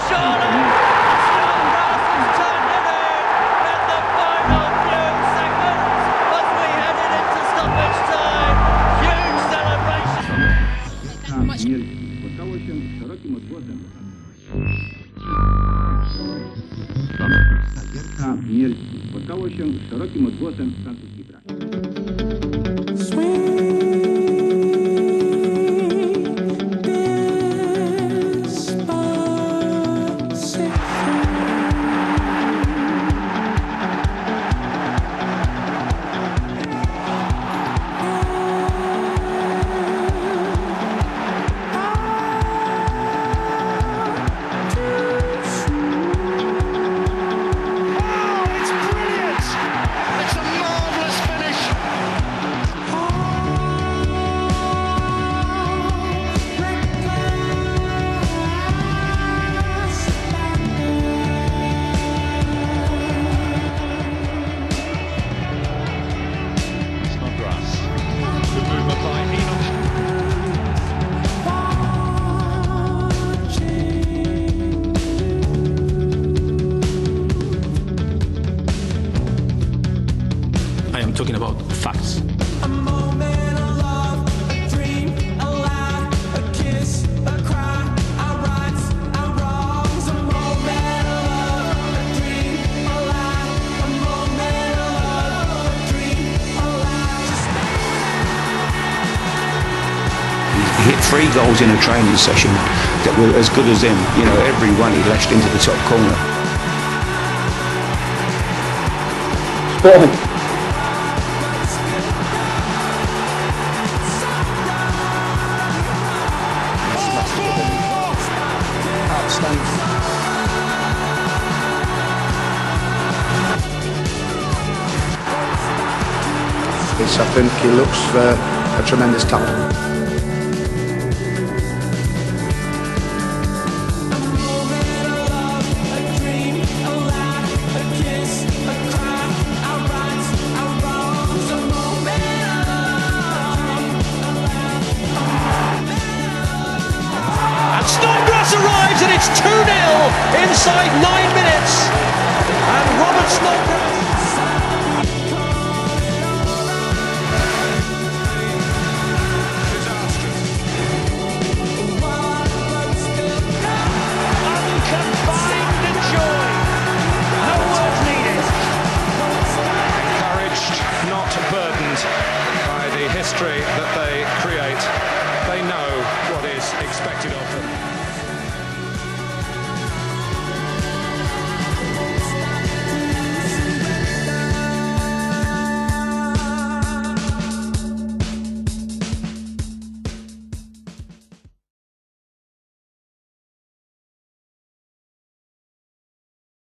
surely! Snodgrass has turned it in the final few seconds as we headed into stoppage time. Huge celebration! Spotkało się z szerokim odgłosem. Spotkało się z szerokim odgłosem francuskich braci. Snodgrass. Good movement by Enoch. I am talking about facts. A moment of love, a dream, a lie, a kiss, a cry, our rights, our wrongs. A moment of love, a dream, a lie, a moment of love, a dream, a lie. He hit 3 goals in a training session that were as good as him. You know, every one he lashed into the top corner. I think he looks a tremendous talent. Snodgrass arrives and it's 2-0 inside 9